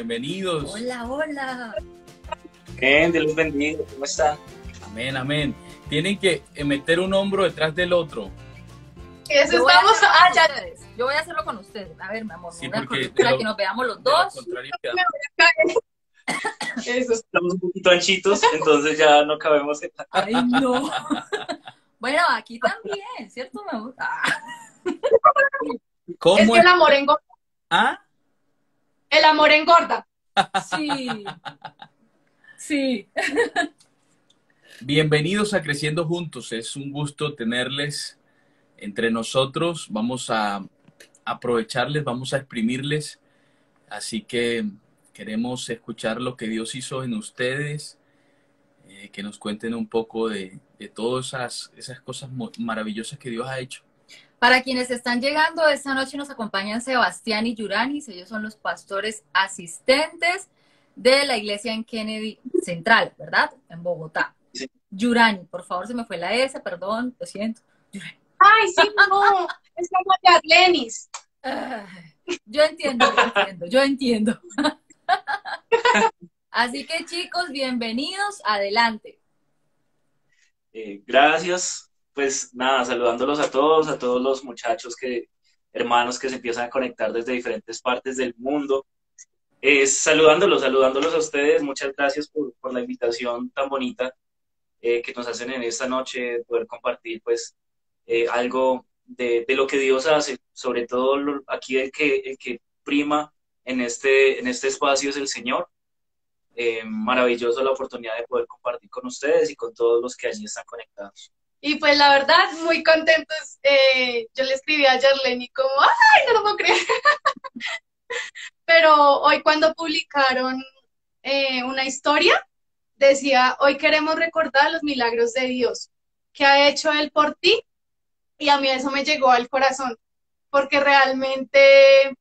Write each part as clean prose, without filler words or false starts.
bienvenidos. Hola, hola. Bien, Dios los bendiga, ¿cómo están? Amén, amén. Tienen que meter un hombro detrás del otro. Eso Yo voy estamos. a hacerlo con ustedes. Yo voy a hacerlo con ustedes. A ver, mi amor, Sí, me voy a porque correr para que nos veamos los De lo dos. contrario, Me queda- voy a caer. Eso. Estamos un poquito anchitos, entonces ya no cabemos en la... Ay, no. Bueno, aquí también, ¿cierto, mi amor? ¿Cómo Es que el amor engorda. ¿Ah? El amor engorda. Sí. Sí. Bienvenidos a Creciendo Juntos. Es un gusto tenerles entre nosotros. Vamos a aprovecharles, vamos a exprimirles. Así que queremos escuchar lo que Dios hizo en ustedes, que nos cuenten un poco de todas esas cosas maravillosas que Dios ha hecho. Para quienes están llegando, esta noche nos acompañan Sebastián y Yuranis. Ellos son los pastores asistentes de la iglesia en Kennedy Central, ¿verdad? En Bogotá. Sí. Yurani, por favor, se me fue la S, perdón, lo siento. Yurani. Ay, sí, no. Es como Yarlenis. Yo entiendo. Así que chicos, bienvenidos, adelante. Gracias, pues nada, saludándolos a todos los muchachos hermanos que se empiezan a conectar desde diferentes partes del mundo. Saludándolos a ustedes, muchas gracias por la invitación tan bonita que nos hacen en esta noche, poder compartir pues algo de lo que Dios hace, sobre todo aquí el que prima en este espacio es el Señor. Maravilloso la oportunidad de poder compartir con ustedes y con todos los que allí están conectados. Y pues la verdad, muy contentos. Yo le escribí a Yarleni como, ¡ay, no lo puedo creer! Pero hoy cuando publicaron una historia, decía, hoy queremos recordar los milagros de Dios que ha hecho Él por ti. Y a mí eso me llegó al corazón, porque realmente,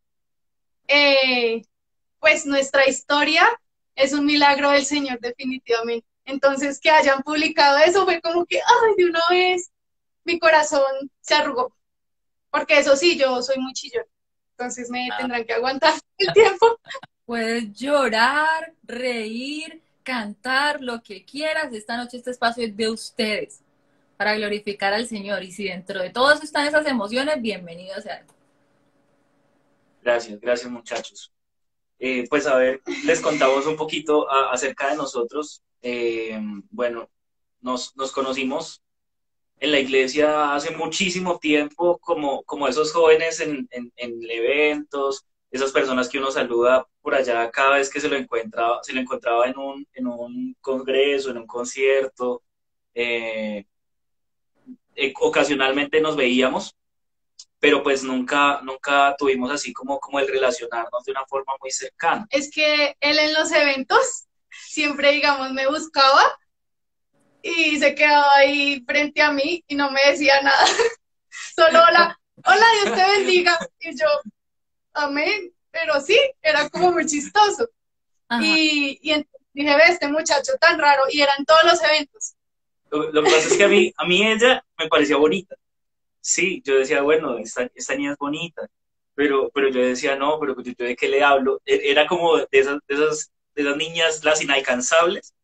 pues nuestra historia es un milagro del Señor definitivamente. Entonces, que hayan publicado eso fue como que, ay, de una vez mi corazón se arrugó. Porque eso sí, yo soy muy chillona. Entonces me tendrán que aguantar el tiempo. Puedes llorar, reír, cantar, lo que quieras. Esta noche este espacio es de ustedes para glorificar al Señor. Y si dentro de todo eso están esas emociones, bienvenidos sean. Gracias muchachos. Pues a ver, les contamos un poquito acerca de nosotros. Bueno, nos conocimos en la iglesia hace muchísimo tiempo, como esos jóvenes en eventos, esas personas que uno saluda por allá cada vez que se lo encontraba en un congreso, en un concierto. Ocasionalmente nos veíamos, pero pues nunca tuvimos así como el relacionarnos de una forma muy cercana. Es que él en los eventos siempre, digamos, me buscaba y se quedaba ahí frente a mí y no me decía nada. Solo hola, Dios te bendiga. Y yo, amén. Pero sí, era como muy chistoso. Y entonces dije, ve, este muchacho tan raro, y eran todos los eventos. Lo que pasa es que a mí ella me parecía bonita. Sí, yo decía, bueno, esta niña es bonita, pero yo decía, no, pero yo de qué le hablo. Era como de esas niñas, las inalcanzables,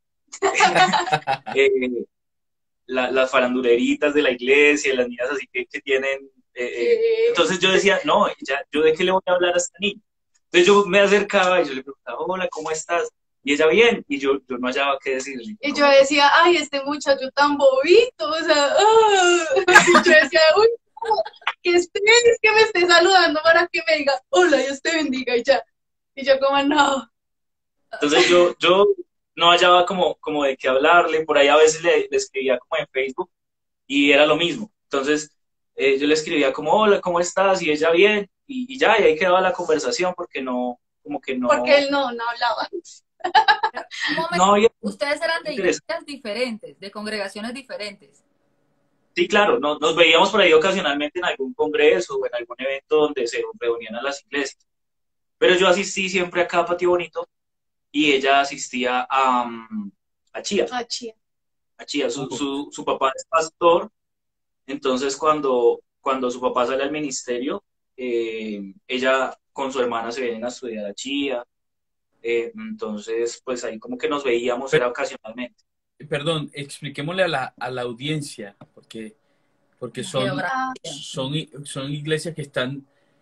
las faranduleritas de la iglesia, las niñas así que tienen... Entonces yo decía, no, yo de qué le voy a hablar a esta niña. Entonces yo me acercaba y yo le preguntaba, hola, ¿cómo estás? Y ella bien, y yo no hallaba qué decirle. Y yo decía, ay, este muchacho tan bobito, o sea, y yo decía, uy, que es que me esté saludando para que me diga, hola, Dios te bendiga, y ya. Y yo como, no. Entonces yo no hallaba como de qué hablarle, por ahí a veces le escribía como en Facebook y era lo mismo. Entonces yo le escribía como, hola, ¿cómo estás? Y ella bien, y ya, y ahí quedaba la conversación porque no, como que no... Porque él no hablaba. No había... Ustedes eran de iglesias diferentes, de congregaciones diferentes. Sí, claro, nos veíamos por ahí ocasionalmente en algún congreso o en algún evento donde se reunían a las iglesias. Pero yo asistí siempre acá a Patio Bonito y ella asistía a Chía. A Chía. Su papá es pastor, entonces cuando su papá sale al ministerio, ella con su hermana se vienen a estudiar a Chía. Entonces, pues ahí como que nos veíamos, era ocasionalmente. Perdón, expliquémosle a la audiencia, porque Geografía. son iglesias que están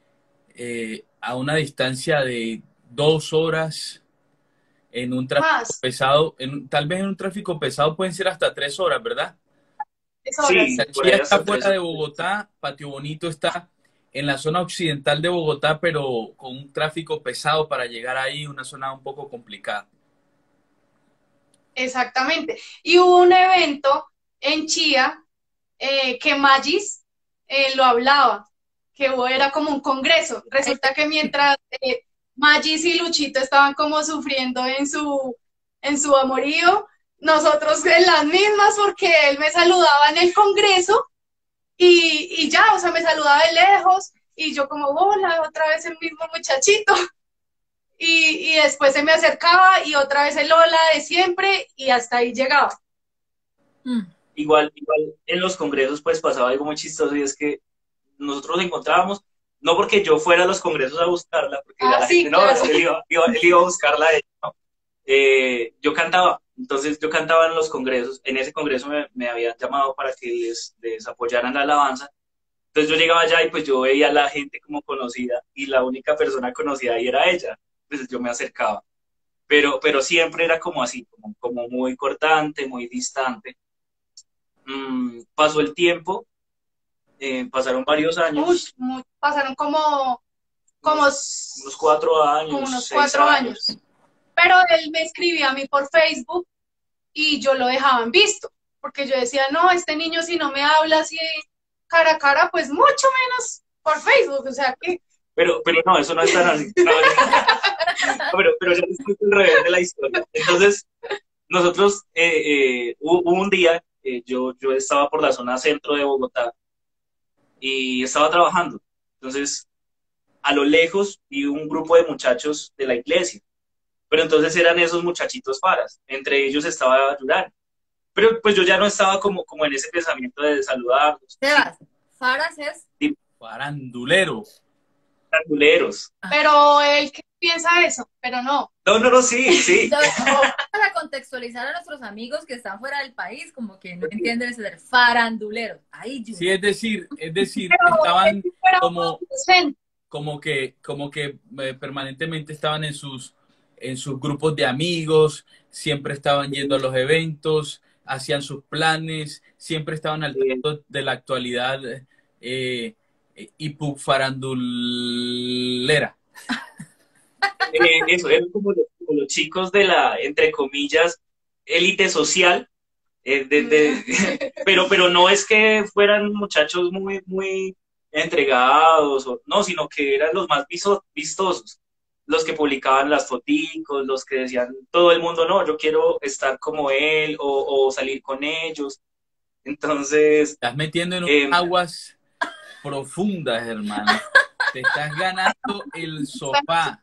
a una distancia de 2 horas en un tráfico Más, pesado, tal vez en un tráfico pesado pueden ser hasta 3 horas, ¿verdad? es Sí, horas. por Chía ahí está hasta fuera tres. de Bogotá, Patio Bonito está en la zona occidental de Bogotá, pero con un tráfico pesado para llegar ahí, una zona un poco complicada. Exactamente. Y hubo un evento en Chía que Magis lo hablaba, que era como un congreso. Resulta que mientras Magis y Luchito estaban como sufriendo en su amorío, nosotros en las mismas, porque él me saludaba en el congreso y ya, o sea, me saludaba de lejos y yo como, hola, otra vez el mismo muchachito. Y después se me acercaba y otra vez el hola de siempre y hasta ahí llegaba. Mm. Igual en los congresos pues pasaba algo muy chistoso y es que nosotros nos encontrábamos, no porque yo fuera a los congresos a buscarla, porque ya la Sí, gente, no, claro. él iba a buscarla a ella, ¿no? Yo cantaba, entonces yo cantaba en los congresos, en ese congreso me habían llamado para que les apoyaran la alabanza, entonces yo llegaba allá y pues yo veía a la gente como conocida y la única persona conocida ahí era ella, entonces yo me acercaba, pero siempre era como así, como muy cortante, muy distante. Pasó el tiempo, pasaron varios años, Pasaron como, unos 4 años, como unos 6 4 años. años. Pero él me escribía a mí por Facebook y yo lo dejaba en visto, porque yo decía, no, este niño si no me habla así cara a cara, pues mucho menos por Facebook, o sea que... Pero no, eso no es tan así. No, pero ya les cuento el revés de la historia. Entonces, nosotros, hubo un día, yo estaba por la zona centro de Bogotá y estaba trabajando. Entonces, a lo lejos vi un grupo de muchachos de la iglesia, pero entonces eran esos muchachitos faras, entre ellos estaba Yurán. Pero pues yo ya no estaba como en ese pensamiento de saludarlos. Sebas, Faras es... Farandulero. Canduleros. Pero él que piensa eso, pero no. No, sí. Para contextualizar a nuestros amigos que están fuera del país, como que no entienden ese de faranduleros. Ahí, Sí, es decir, Pero estaban él fuera como, docente. como que permanentemente estaban en sus grupos de amigos, siempre estaban yendo a los eventos, hacían sus planes, siempre estaban al tanto de la actualidad y farandulera. Eso, eran como los chicos de la, entre comillas, élite social, pero no es que fueran muchachos muy entregados, no, sino que eran los más vistosos, los que publicaban las foticos, los que decían todo el mundo, no, yo quiero estar como él o salir con ellos. Entonces, Estás metiendo en unas aguas profundas, hermano. Te estás ganando el sofá.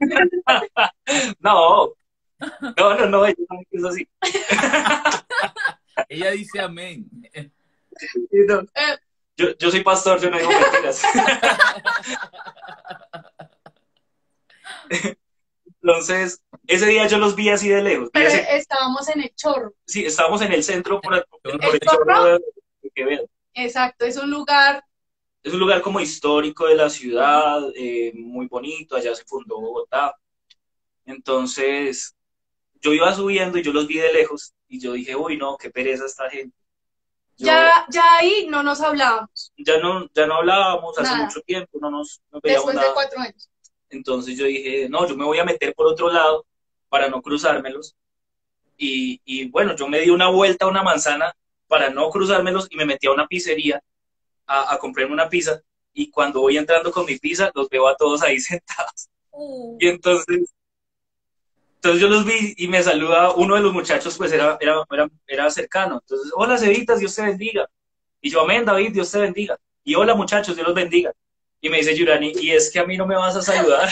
no, ella no es así. Ella dice amén. No. Yo soy pastor, yo no digo mentiras. Entonces, ese día yo los vi así de lejos. Pero estábamos en el Chorro. Sí, estábamos en el centro por el Chorro Chorro de Quevedo. Exacto, es un lugar. Es un lugar como histórico de la ciudad, muy bonito, allá se fundó Bogotá. Entonces, yo iba subiendo y yo los vi de lejos y yo dije, uy, no, qué pereza esta gente. Ya ahí no nos hablábamos. Ya no hablábamos hace Nada. mucho tiempo, no nos veíamos Después nada. de 4 años. Entonces yo dije, no, yo me voy a meter por otro lado para no cruzármelos. Y bueno, yo me di una vuelta a una manzana para no cruzármelos y me metí a una pizzería a comprarme una pizza. Y cuando voy entrando con mi pizza, los veo a todos ahí sentados. Y entonces yo los vi y me saluda uno de los muchachos, pues era cercano. Entonces, hola, Cevitas, Dios te bendiga. Y yo, amén, David, Dios te bendiga. Y hola, muchachos, Dios los bendiga. Y me dice Yurani, y es que a mí no me vas a saludar.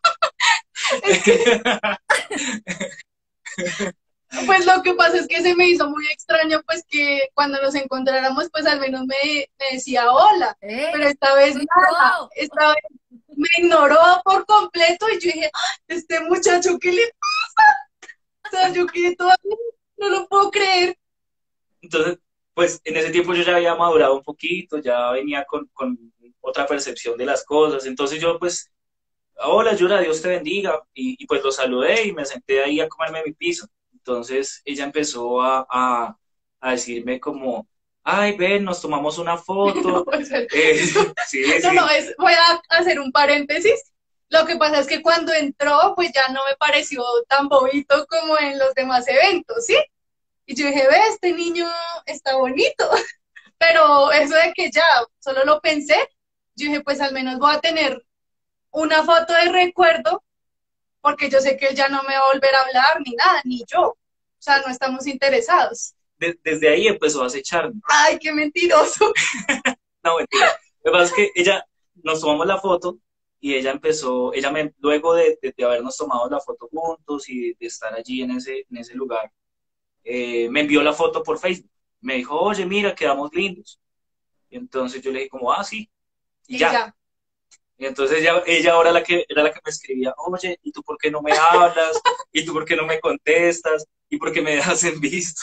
Pues lo que pasa es que se me hizo muy extraño, pues que cuando nos encontráramos, pues al menos me decía hola. Pero esta vez nada, esta vez me ignoró por completo y yo dije, "Ay, este muchacho, ¿qué le pasa?" O sea, yo quedé toda, no lo puedo creer. Entonces, pues en ese tiempo yo ya había madurado un poquito, ya venía con otra percepción de las cosas. Entonces yo pues, hola Yura, Dios te bendiga. Y pues lo saludé y me senté ahí a comerme mi piso. Entonces ella empezó a decirme como, ay, ven, nos tomamos una No, foto. puede ser. Sí, No, sí, voy a hacer un paréntesis. Lo que pasa es que cuando entró, pues ya no me pareció tan bobito como en los demás eventos, ¿sí? Y yo dije, ve, este niño está bonito. Pero eso de que ya solo lo pensé, yo dije, pues al menos voy a tener una foto de recuerdo, porque yo sé que él ya no me va a volver a hablar, ni nada, ni yo. O sea, no estamos interesados. desde ahí empezó a acecharme. Ay, qué mentiroso. No, mentira. Lo que pasa es que ella, nos tomamos la foto y ella empezó, luego de habernos tomado la foto juntos y de estar allí en ese lugar, me envió la foto por Facebook. Me dijo, oye, mira, quedamos lindos. Y entonces yo le dije como, ah, sí, y Y ya. ya. Y entonces ella ahora era la que me escribía, oye, ¿y tú por qué no me hablas? ¿Y tú por qué no me contestas? ¿Y por qué me dejas en visto?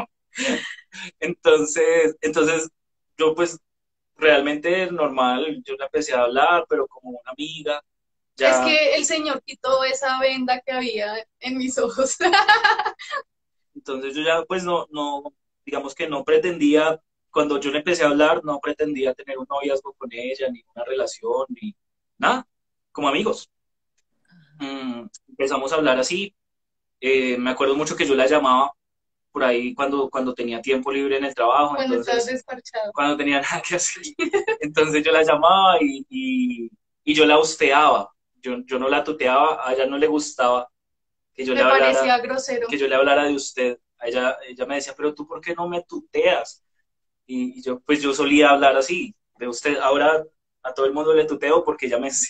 Entonces yo pues realmente normal, yo le empecé a hablar, pero como una amiga, Es ya, que el Señor quitó esa venda que había en mis ojos. entonces yo ya pues digamos que no pretendía, cuando yo le empecé a hablar, no pretendía tener un noviazgo con ella, ni una relación, ni nada, como amigos. Empezamos a hablar así, me acuerdo mucho que yo la llamaba por ahí cuando tenía tiempo libre en el trabajo, Cuando estás entonces desparchado. cuando tenía nada que hacer. Entonces yo la llamaba y yo la hosteaba. Yo no la tuteaba, a ella no le gustaba que yo le Me hablara, parecía grosero. que yo le hablara de usted. A ella me decía, pero tú ¿por qué no me tuteas? Y yo, pues yo solía hablar así, de usted. Ahora a todo el mundo le tuteo porque ella me...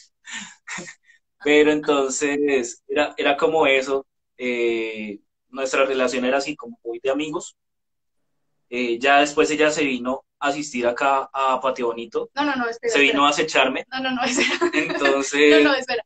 Pero entonces era como eso. Nuestra relación era así como muy de amigos. Ya después ella se vino a asistir acá a Patio Bonito, No, no, no, espera, se vino espera. a acecharme, No, no, no, espera. No, entonces, no, espera.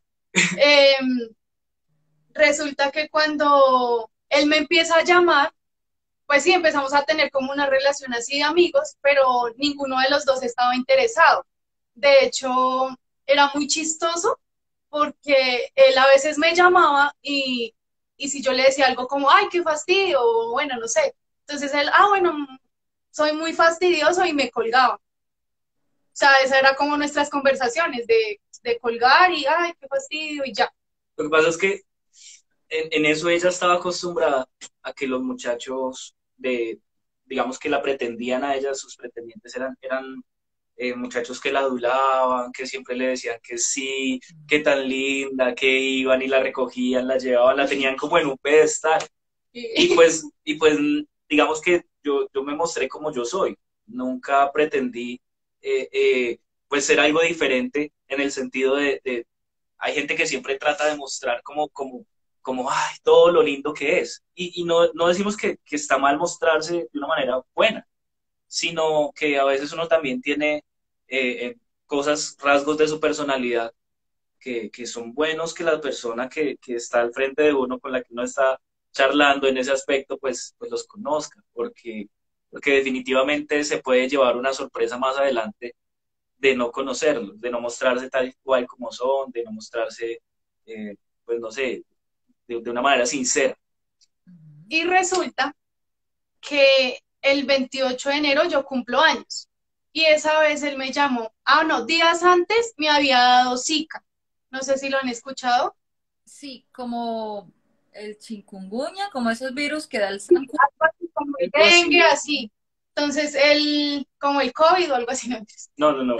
Resulta que cuando él me empieza a llamar, pues sí, empezamos a tener como una relación así de amigos, pero ninguno de los dos estaba interesado. De hecho, era muy chistoso porque él a veces me llamaba y si yo le decía algo como, ay, qué fastidio, o bueno, no sé. Entonces él, bueno, soy muy fastidioso y me colgaba. O sea, esas eran como nuestras conversaciones de colgar y, ay, qué fastidio y ya. lo que pasa es que en eso ella estaba acostumbrada a que los muchachos digamos que la pretendían a ella, sus pretendientes eran muchachos que la adulaban, que siempre le decían que sí, que tan linda, que iban y la recogían, la llevaban, la tenían como en un pedestal. Y pues digamos que yo me mostré como yo soy. Nunca pretendí pues ser algo diferente en el sentido hay gente que siempre trata de mostrar como ay, todo lo lindo que es. Y no decimos que está mal mostrarse de una manera buena, sino que a veces uno también tiene cosas, rasgos de su personalidad que son buenos que la persona que está al frente de uno, con la que uno está charlando en ese aspecto, pues los conozca, porque definitivamente se puede llevar una sorpresa más adelante de no conocerlos, de no mostrarse tal y cual como son, de no mostrarse, pues no sé, de una manera sincera. Y resulta que el 28 de enero yo cumplo años. Y esa vez él me llamó. No, días antes me había dado Zika. No sé si lo han escuchado. Sí, como el chikungunya, como esos virus que da el zancudo. Como el dengue, así. Entonces, como el COVID o algo así. No.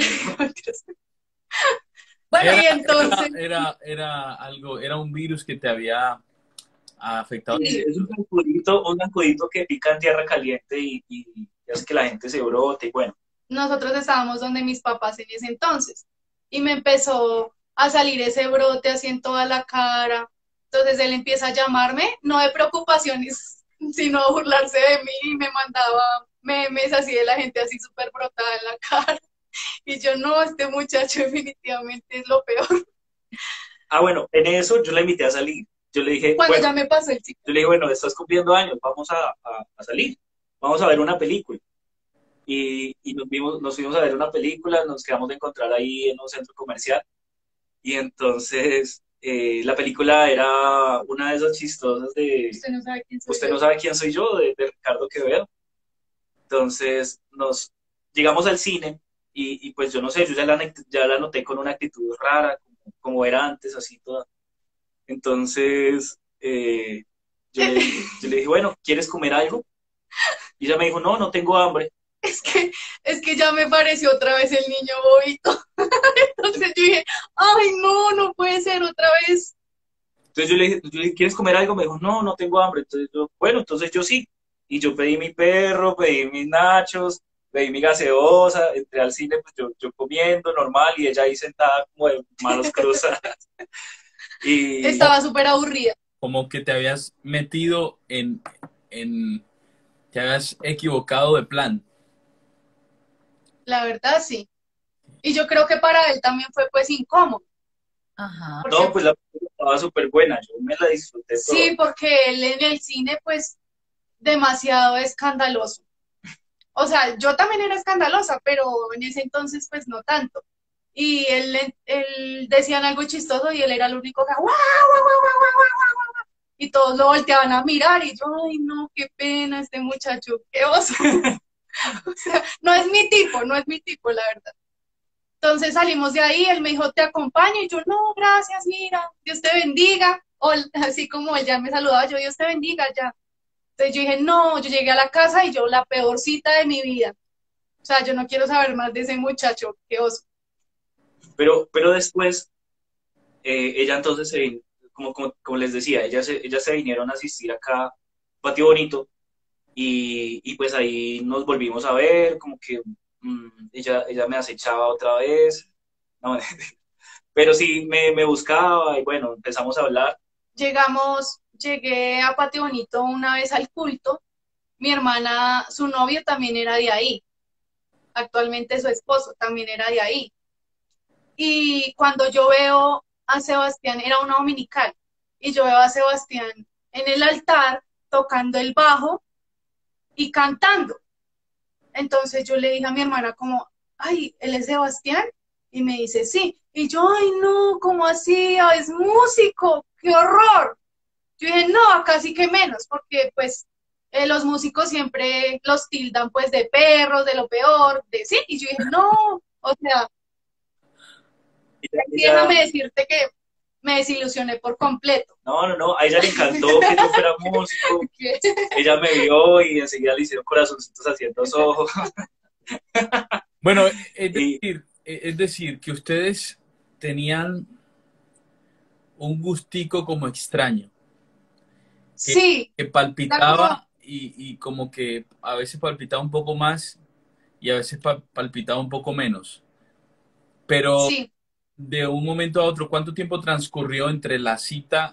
Bueno, y entonces... Era un virus que te había afectado. Sí, es un zancudito que pica en tierra caliente y hace que la gente se brote y bueno. Nosotros estábamos donde mis papás en ese entonces y me empezó a salir ese brote así en toda la cara. Entonces él empieza a llamarme, no de preocupaciones, sino a burlarse de mí y me mandaba memes así de la gente así súper brotada en la cara. Y yo, no, este muchacho definitivamente es lo peor. Ah, bueno, en eso yo la invité a salir. Yo le dije, Cuando bueno, ya me pasó el chico. yo le dije, bueno, estás cumpliendo años, vamos a salir, vamos a ver una película. Y nos fuimos a ver una película, nos quedamos de encontrar ahí en un centro comercial. Y entonces la película era una de esas chistosas de Usted no sabe quién soy Usted yo. no sabe quién soy yo, de Ricardo Quevedo. Entonces nos llegamos al cine y pues yo no sé, yo ya la noté con una actitud rara, como era antes, así toda. Entonces yo le dije, bueno, ¿quieres comer algo? Y ella me dijo, no, no tengo hambre. Es que, es que ya me pareció otra vez el niño bobito. Entonces yo dije, ay, no, no puede ser otra vez. Entonces yo le dije, ¿quieres comer algo? Me dijo, no, no tengo hambre. Entonces yo, bueno, entonces yo sí. Y yo pedí mi perro, pedí mis nachos, pedí mi gaseosa, entré al cine, pues yo comiendo normal y ella ahí sentada como de manos cruzadas. Y Estaba súper aburrida. Como que te habías metido te habías equivocado de plan. La verdad, sí. Y yo creo que para él también fue pues incómodo. Ajá. Porque, no, pues la película estaba súper buena, yo me la disfruté toda. sí, porque él en el cine pues demasiado escandaloso. O sea, yo también era escandalosa, pero en ese entonces pues no tanto. Y él decían algo chistoso y él era el único que ¡guau, guau, guau, guau, guau, guau, guau! Y todos lo volteaban a mirar y yo, ay no, qué pena este muchacho, qué oso. O sea, no es mi tipo, no es mi tipo, la verdad. Entonces salimos de ahí, él me dijo, te acompaño, y yo, no, gracias, mira, Dios te bendiga. O así como él ya me saludaba, yo, Dios te bendiga, ya. Entonces yo dije, no, yo llegué a la casa y yo, la peor cita de mi vida. O sea, yo no quiero saber más de ese muchacho, qué oso. Pero después, ella entonces como les decía, ellas se vinieron a asistir acá a Patio Bonito y pues ahí nos volvimos a ver, como que ella me acechaba otra vez, no, pero sí me buscaba y bueno, empezamos a hablar. Llegué a Patio Bonito una vez al culto. Mi hermana, su novio también era de ahí. Actualmente su esposo también era de ahí. Y cuando yo veo a Sebastián, era una dominical, y yo veo a Sebastián en el altar tocando el bajo y cantando. Entonces yo le dije a mi hermana como, ay, ¿él es Sebastián? Y me dice, sí. Y yo, ay, no, ¿cómo así? Ah, es músico, qué horror. Yo dije, no, acá sí que menos, porque pues los músicos siempre los tildan pues de perros, de lo peor, de sí. Y yo dije, no, o sea, Ella, y ella- déjame decirte que me desilusioné por completo. no, a ella le encantó que yo fuera músico, ella me vio y enseguida le hicieron corazoncitos haciendo los ojos. Bueno, Y es decir, que ustedes tenían un gustico como extraño, que, Sí, que era como, palpitaba y como que a veces palpitaba un poco más y a veces palpitaba un poco menos. Pero sí, de un momento a otro, ¿cuánto tiempo transcurrió entre la cita,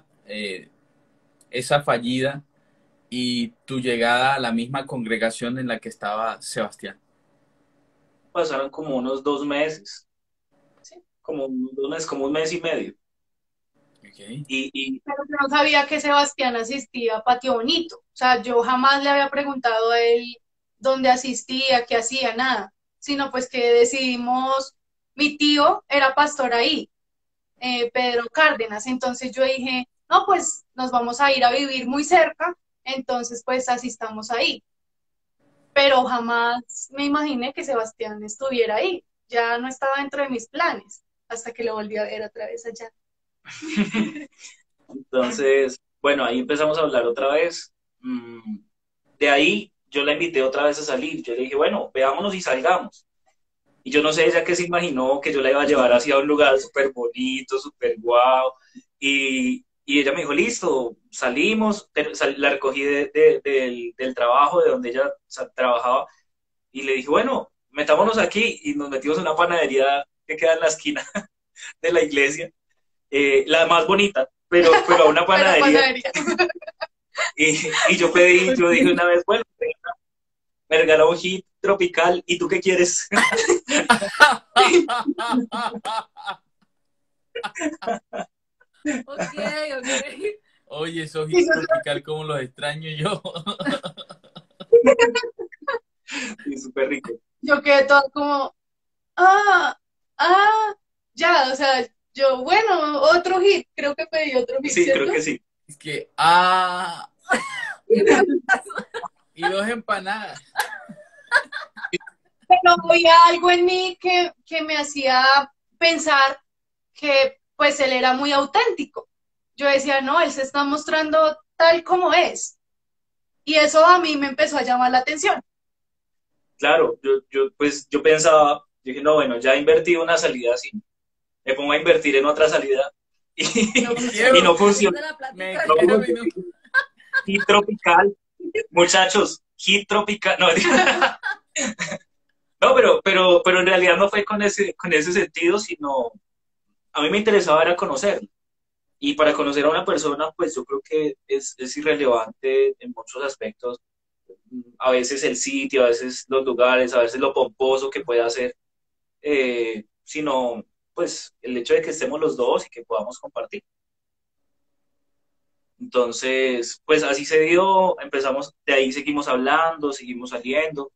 esa fallida, y tu llegada a la misma congregación en la que estaba Sebastián? pasaron como unos 2 meses, sí. como unos 2 meses, como un mes y medio. Okay. Y Pero yo no sabía que Sebastián asistía a Patio Bonito. O sea, yo jamás le había preguntado a él dónde asistía, qué hacía, nada. Sino pues que decidimos, mi tío era pastor ahí, Pedro Cárdenas. Entonces yo dije, no, pues nos vamos a ir a vivir muy cerca, entonces pues asistamos ahí. Pero jamás me imaginé que Sebastián estuviera ahí. Ya no estaba dentro de mis planes hasta que lo volví a ver otra vez allá. entonces, bueno, ahí empezamos a hablar otra vez. De ahí yo la invité otra vez a salir. Yo le dije, bueno, veámonos y salgamos. Y yo no sé ella qué se imaginó, que yo la iba a llevar hacia un lugar súper bonito, súper guau. Y ella me dijo, listo, salimos, la recogí del trabajo, de donde ella trabajaba, y le dije, bueno, metámonos aquí, y nos metimos en una panadería que queda en la esquina de la iglesia, la más bonita, pero a una Pero panadería. panadería. Y yo dije una vez, bueno, me regaló un hit tropical, ¿y tú qué quieres? Ok, ok. Oye, esos hits tropical como los extraño yo. Sí, súper rico. Yo quedé toda como, ah, ah, ya, o sea, yo, bueno, otro hit, creo que pedí otro hit, Sí, creo ¿cierto? que sí. Es que, ¿Qué me pasó? y dos empanadas. Pero había algo en mí que me hacía pensar que pues él era muy auténtico. Yo decía, no, él se está mostrando tal como es. Y eso a mí me empezó a llamar la atención. Claro, pues yo pensaba, dije, no, bueno, ya invertí una salida así, me pongo a invertir en otra salida y, No y funcionó. no funciona. De la Me plática. quiero y no. Hit tropical, muchachos, hit tropical. No, no, pero en realidad no fue con ese sentido, sino a mí me interesaba era conocerlo. Y para conocer a una persona, pues yo creo que es irrelevante en muchos aspectos. A veces el sitio, a veces los lugares, a veces lo pomposo que pueda ser, sino pues el hecho de que estemos los dos y que podamos compartir. Entonces, pues así se dio, empezamos, de ahí seguimos hablando, seguimos saliendo.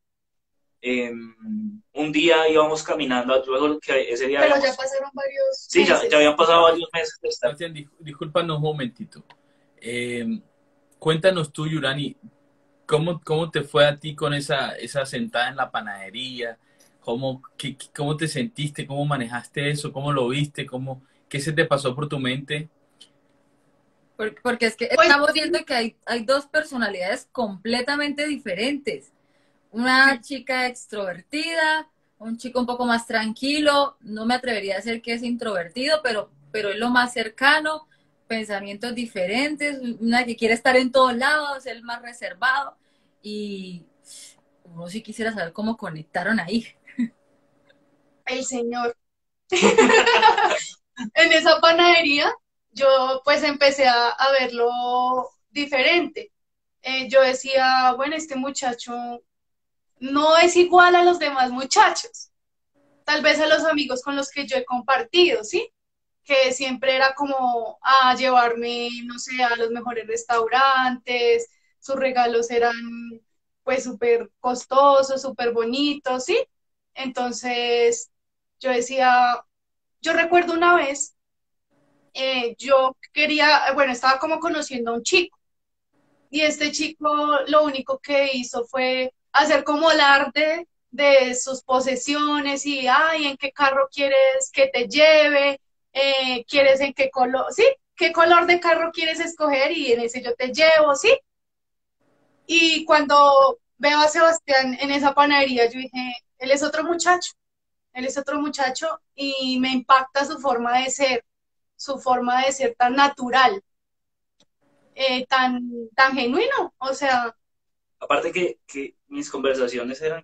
Un día íbamos caminando, luego que ese día Pero habíamos, ya pasaron varios sí, ya meses. habían pasado varios meses de estar. Sebastián, discúlpanos un momentito. Cuéntanos tú, Yurani, ¿cómo te fue a ti con esa sentada en la panadería? ¿Cómo te sentiste? ¿Cómo manejaste eso? ¿Cómo lo viste? ¿Qué se te pasó por tu mente? Porque es que Pues, estamos viendo que hay dos personalidades completamente diferentes. Una chica extrovertida, un chico un poco más tranquilo, no me atrevería a decir que es introvertido, pero es lo más cercano, pensamientos diferentes, una que quiere estar en todos lados, el más reservado, y uno sí quisiera saber cómo conectaron ahí. el señor. En esa panadería, yo pues empecé a verlo diferente. Yo decía, bueno, este muchacho no es igual a los demás muchachos, tal vez a los amigos con los que yo he compartido, ¿sí? Que siempre era como a llevarme, no sé, a los mejores restaurantes, sus regalos eran pues súper costosos, súper bonitos, ¿sí? Entonces yo decía, yo recuerdo una vez, yo quería, bueno, estaba como conociendo a un chico y este chico lo único que hizo fue hacer como alarde de sus posesiones y, ay, ¿en qué carro quieres que te lleve? ¿Quieres en qué color? ¿Sí? ¿Qué color de carro quieres escoger? Y en ese yo te llevo, ¿sí? Y cuando veo a Sebastián en esa panadería, yo dije, él es otro muchacho y me impacta su forma de ser tan natural, tan genuino, o sea, Aparte que mis conversaciones eran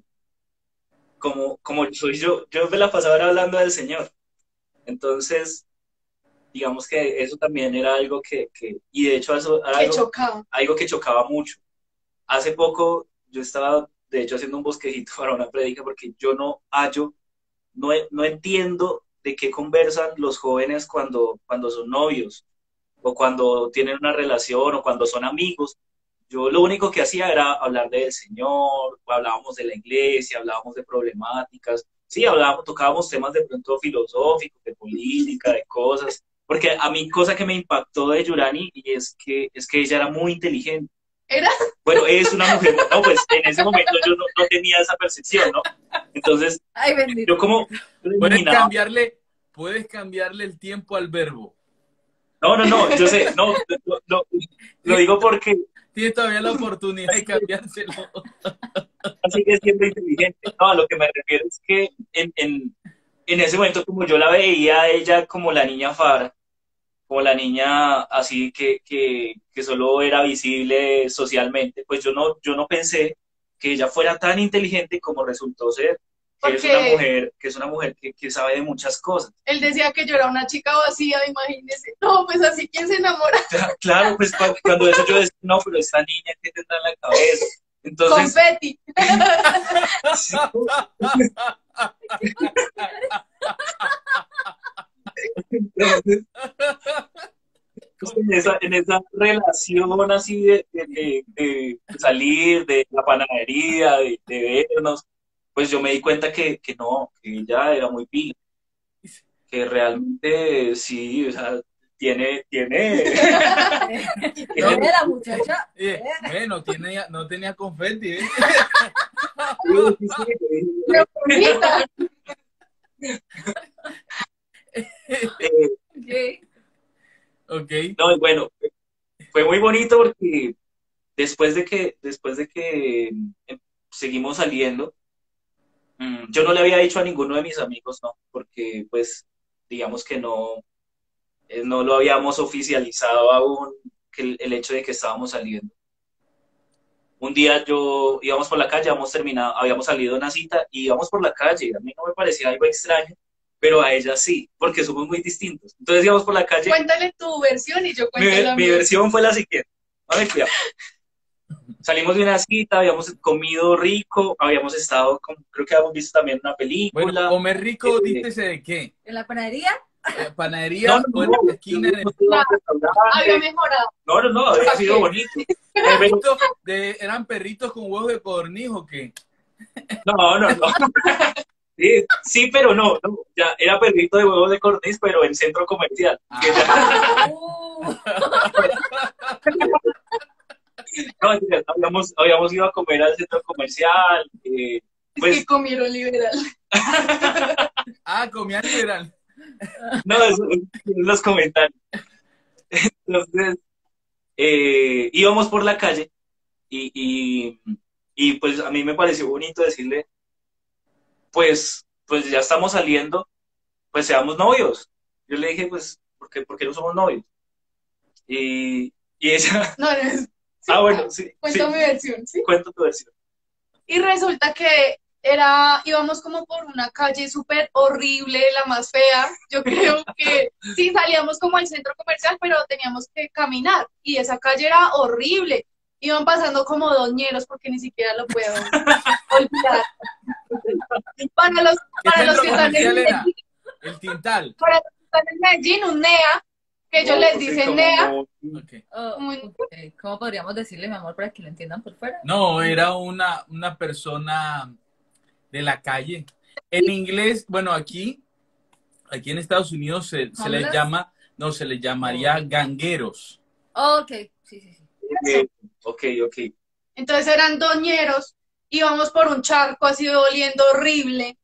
como soy yo me la pasaba era hablando del Señor. Entonces, digamos que eso también era algo y de hecho eso era que chocaba. algo que chocaba mucho. Hace poco yo estaba, de hecho, haciendo un bosquejito para una predica porque yo no hallo, no entiendo de qué conversan los jóvenes cuando son novios o cuando tienen una relación o cuando son amigos. Yo lo único que hacía era hablar del Señor, hablábamos de la iglesia, hablábamos de problemáticas, sí, tocábamos temas de pronto filosóficos, de política, de cosas, porque a mí cosa que me impactó de Yurani y es que ella era muy inteligente. ¿Era? Bueno, es una mujer, no, pues en ese momento yo no tenía esa percepción, ¿no? Entonces, Ay, bendito. yo como Puedes cambiarle el tiempo al verbo. No, yo sé, no, lo digo porque Tienes todavía la oportunidad de cambiárselo. sigue siendo inteligente. No, a lo que me refiero es que en ese momento, como yo la veía a ella como la niña fara, como la niña así que solo era visible socialmente, pues yo no pensé que ella fuera tan inteligente como resultó ser, Porque que es una mujer que sabe de muchas cosas. él decía que yo era una chica vacía, imagínese. No, pues así, ¿quién se enamora? Claro, pues cuando eso yo decía, no, pero esta niña, ¿qué tendrá en la cabeza? Entonces, Confeti. Entonces, en esa relación así de salir de la panadería, de vernos, pues yo me di cuenta que no, que ella era muy pila, que realmente sí, o sea, tiene, No era la muchacha. No tenía confeti, ¿eh? Pero bonita. Ok. Ok. No, y bueno, fue muy bonito porque después de que seguimos saliendo, yo no le había dicho a ninguno de mis amigos, no, porque pues digamos que no lo habíamos oficializado aún, que el hecho de que estábamos saliendo. Un día íbamos por la calle, habíamos salido de una cita y íbamos por la calle. A mí no me parecía algo extraño, pero a ella sí, porque somos muy distintos. Entonces íbamos por la calle. Cuéntale tu versión y yo cuento la Mi mía. versión fue la siguiente. A ver, cuidado. Salimos de una cita, habíamos comido rico, creo que habíamos visto también una película. Bueno, comer rico, dícese de qué. ¿En la panadería? Panadería o en la esquina. Había mejorado. No, había sido bonito. ¿Eran perritos con huevos de codorniz o qué? No. Sí, pero no, ya era perrito de huevos de codorniz, pero en centro comercial. No, habíamos ido a comer al centro comercial. Es que comieron liberal. Comían liberal. No, eso en los comentarios. Entonces, íbamos por la calle y pues a mí me pareció bonito decirle, pues ya estamos saliendo, pues seamos novios. Yo le dije, pues, ¿por qué no somos novios? Y ella... No, sí, bueno, sí. Cuento mi versión, ¿sí? Cuento tu versión. Y resulta que íbamos como por una calle súper horrible, la más fea. Yo creo que sí salíamos como al centro comercial, pero teníamos que caminar. Y esa calle era horrible. Iban pasando como doñeros, porque ni siquiera lo puedo olvidar. Para los que están en Medellín, el Tintal. para los que están en Medellín, un NEA, que ellos les dicen NEA. Okay. Okay. ¿Cómo podríamos decirle, mi amor, para que lo entiendan por fuera? No, era una persona de la calle. En inglés, bueno, aquí en Estados Unidos se les llama, se les llamaría gangueros. Ok, sí. Ok. Entonces eran doñeros, íbamos por un charco así oliendo horrible.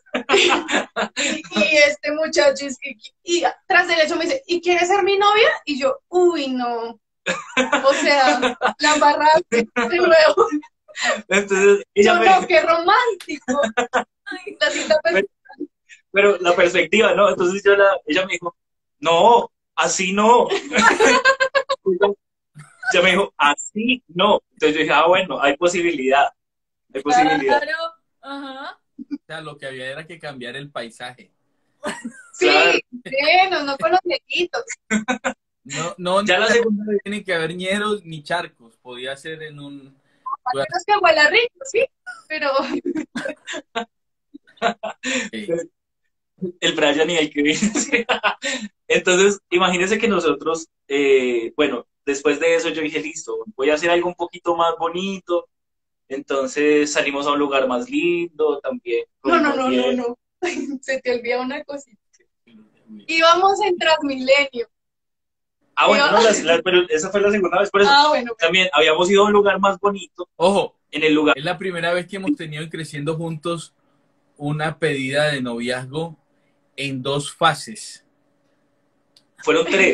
y este muchacho, y tras de eso me dice, ¿y quieres ser mi novia? Y yo, uy, no. O sea, la embarraste de nuevo. Entonces, qué romántico. La cita pero la perspectiva, ¿no? Entonces ella me dijo, no, así no. Ella me dijo, así no. Entonces yo dije, bueno, hay posibilidad. Claro, ajá. O sea, lo que había era que cambiar el paisaje. Sí, Claro. no con los viejitos. No, Ya la segunda vez. tiene que haber ñeros ni charcos. Podía ser en un... Es que huele rico, sí, pero... El Brian y el Kevin. Entonces, imagínense que nosotros, bueno, después de eso yo dije, listo, voy a hacer algo un poquito más bonito. Entonces salimos a un lugar más lindo también. No. Se te olvida una cosita. Íbamos en Transmilenio. Bueno, pero esa fue la segunda vez, por eso. Bueno. También habíamos ido a un lugar más bonito. Ojo, en el lugar. Es la primera vez que hemos tenido Creciendo Juntos una pedida de noviazgo en 2 fases. Fueron 3.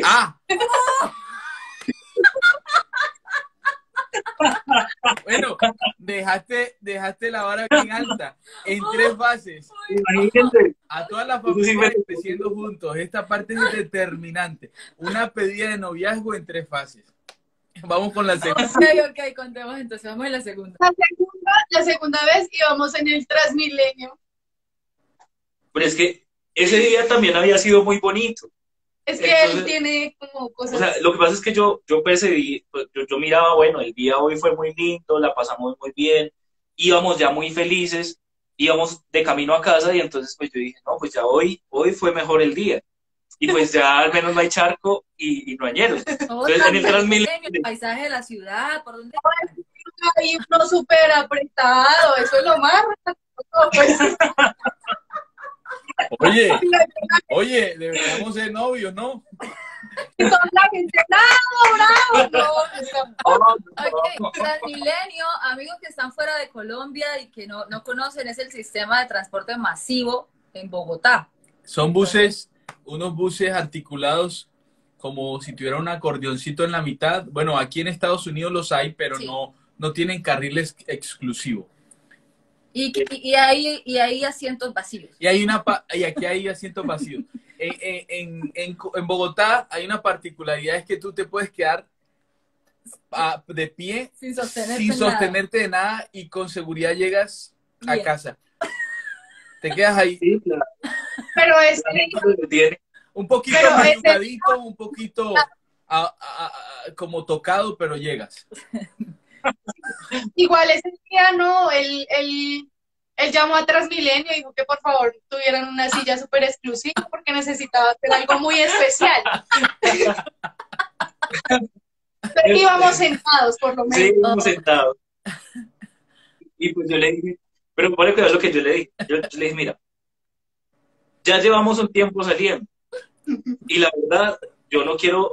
Bueno, dejaste la vara bien alta. En 3 fases. Imagínense. A todas las familias Creciendo Juntos. Esta parte es determinante. Una pedida de noviazgo en 3 fases. Vamos con la segunda. Ok, contemos entonces. Vamos en la segunda. La segunda vez íbamos en el Transmilenio. Pero es que ese día también había sido muy bonito. Es que él tiene como cosas... O sea, lo que pasa es que yo percibí, yo miraba, bueno, el día hoy fue muy lindo, la pasamos muy bien, íbamos ya muy felices, íbamos de camino a casa y entonces pues yo dije, no, pues ya hoy fue mejor el día. Y pues ya al menos no hay charco y no hay hielo. Entonces en el Transmilenio... el paisaje de la ciudad, ¿por dónde? Ahí uno súper apretado, eso es lo más raro, pues. Oye, deberíamos ser novios, ¿no? Y toda la gente, bravo, no. Ok, Transmilenio, amigos que están fuera de Colombia y que no conocen, es el sistema de transporte masivo en Bogotá. Son buses, unos buses articulados como si tuviera un acordeoncito en la mitad. Bueno, aquí en Estados Unidos los hay, pero Sí. no tienen carriles exclusivos. Y hay asientos vacíos. Y aquí hay asientos vacíos. En Bogotá hay una particularidad, es que tú te puedes quedar de pie Sin sostenerte, sin sostenerte de nada y con seguridad llegas a Bien. casa. Te quedas ahí Sí, claro. Pero es Tiene... un poquito Pero mayugadito, un poquito como tocado, pero llegas. igual ese día, ¿no? Él llamó a Transmilenio y dijo que por favor tuvieran una silla súper exclusiva porque necesitaba hacer algo muy especial. Pero íbamos sentados, por lo menos. Sí, íbamos sentados. Y pues yo le dije, pero pone cuidado lo que yo le dije. Yo le dije, mira, ya llevamos un tiempo saliendo. Y la verdad, yo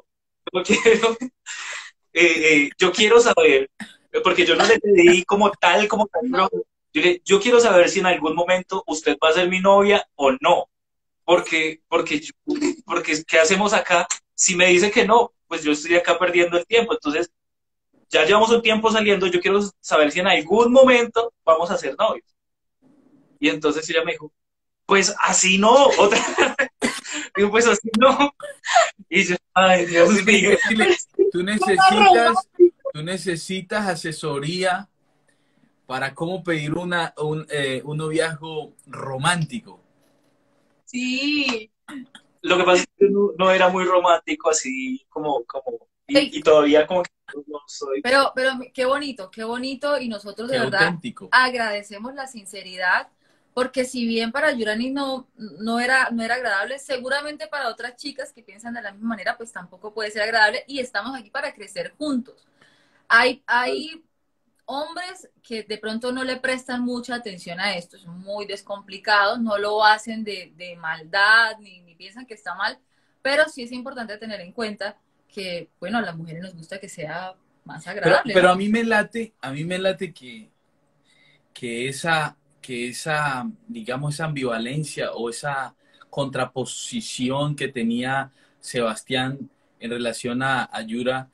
quiero saber, porque yo no le pedí como tal, no. Yo quiero saber si en algún momento usted va a ser mi novia o no. Porque ¿qué hacemos acá? Si me dice que no, pues yo estoy acá perdiendo el tiempo. Entonces, ya llevamos un tiempo saliendo, yo quiero saber si en algún momento vamos a ser novios. Y entonces ella me dijo, pues así no, otra. Digo, pues así no. Y yo, ay, Dios mío. Tú necesitas asesoría para cómo pedir un noviazgo romántico. Sí. Lo que pasa es que no era muy romántico, así y todavía como que no soy. Pero qué bonito, y nosotros de Qué verdad auténtico. agradecemos la sinceridad, porque si bien para Yurani no era agradable, seguramente para otras chicas que piensan de la misma manera, pues tampoco puede ser agradable, y estamos aquí para crecer juntos. Hay hombres que de pronto no le prestan mucha atención a esto, son muy descomplicados, no lo hacen de maldad, ni piensan que está mal, pero sí es importante tener en cuenta que, bueno, a las mujeres nos gusta que sea más agradable. Pero ¿no? a mí me late que esa, digamos, esa ambivalencia o esa contraposición que tenía Sebastián en relación a Yura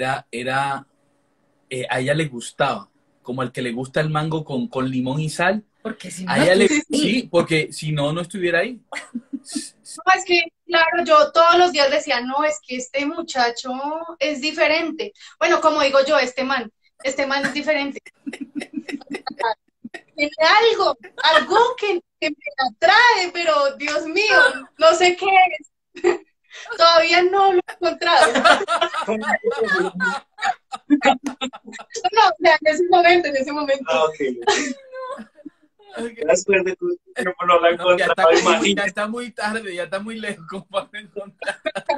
a ella le gustaba, como al que le gusta el mango con limón y sal. Porque si no, A ella sí, porque si no estuviera ahí. No, es que, claro, yo todos los días decía, no, es que este muchacho es diferente. Bueno, como digo yo, este man es diferente. Tiene algo que me atrae, pero Dios mío, no sé qué es. Todavía no lo he encontrado. No, o sea, en ese momento. Ah, okay. Después de tu tiempo no la encontraba, ya está muy tarde, ya está muy lejos como para encontrar.